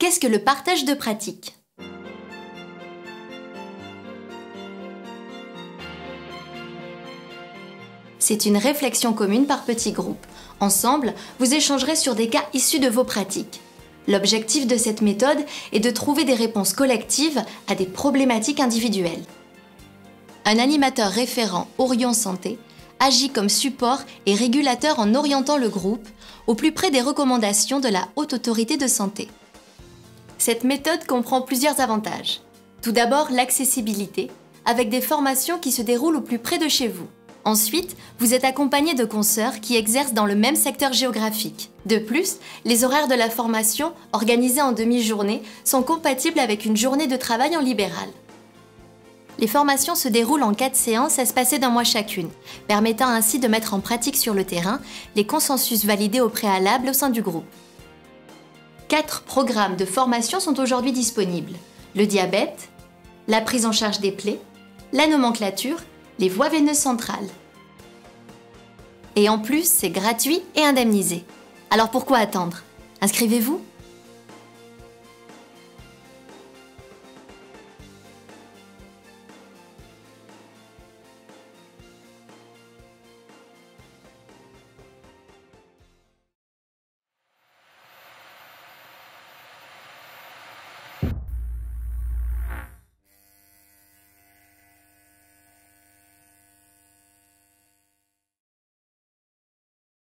Qu'est-ce que le partage de pratique? C'est une réflexion commune par petits groupes. Ensemble, vous échangerez sur des cas issus de vos pratiques. L'objectif de cette méthode est de trouver des réponses collectives à des problématiques individuelles. Un animateur référent Orion Santé agit comme support et régulateur en orientant le groupe au plus près des recommandations de la Haute Autorité de Santé. Cette méthode comprend plusieurs avantages. Tout d'abord, l'accessibilité, avec des formations qui se déroulent au plus près de chez vous. Ensuite, vous êtes accompagné de consoeurs qui exercent dans le même secteur géographique. De plus, les horaires de la formation, organisés en demi-journée, sont compatibles avec une journée de travail en libéral. Les formations se déroulent en 4 séances espacées d'1 mois chacune, permettant ainsi de mettre en pratique sur le terrain les consensus validés au préalable au sein du groupe. 4 programmes de formation sont aujourd'hui disponibles: le diabète, la prise en charge des plaies, la nomenclature, les voies veineuses centrales. Et en plus, c'est gratuit et indemnisé. Alors pourquoi attendre? Inscrivez-vous!